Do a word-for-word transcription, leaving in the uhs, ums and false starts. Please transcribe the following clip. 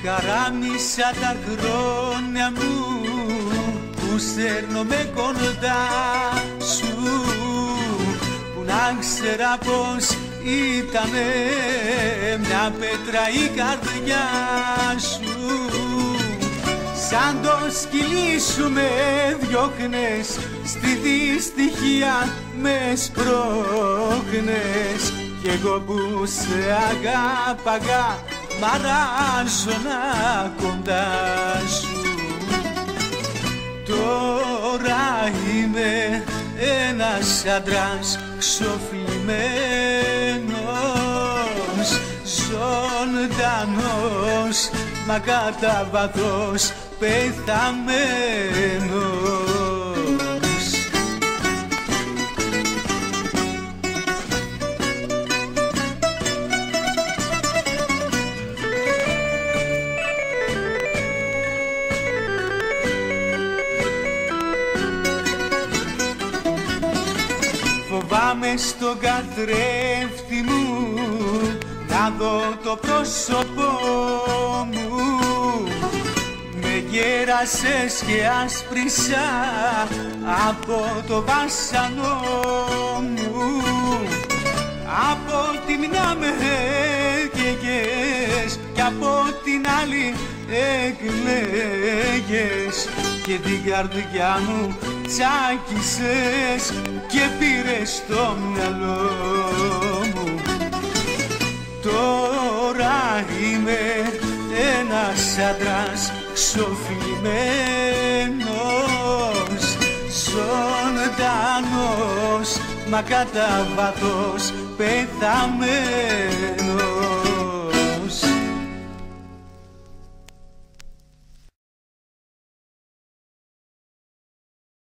Καράμισα τα χρόνια μου που σέρνομαι κοντά σου, που να ξέρα πως ήτανε μια πέτρα η καρδιά σου. Σαν το σκυλί σου με διώχνες, στη δυστυχία με σπρώχνες, κι εγώ που σε αγάπαγα μ' αράζωνα κοντά σου. Τώρα είμαι ένας άντρας ξοφλημένος, ζωντανός, μα κατά βάθος πεθαμένος. Φοβάμαι στον καθρέφτη μου να δω το πρόσωπό μου, με γέρασες και άσπρισα από το βάσανό μου. Από τη μια με έκαιγες κι από την άλλη εκλαίγες, και την καρδιά μου τσάκισες και πήρες το μυαλό μου. Τώρα είμαι ένας άντρας ξοφλημένος, ζωντανός, μα κατά βάθος πεθαμένος.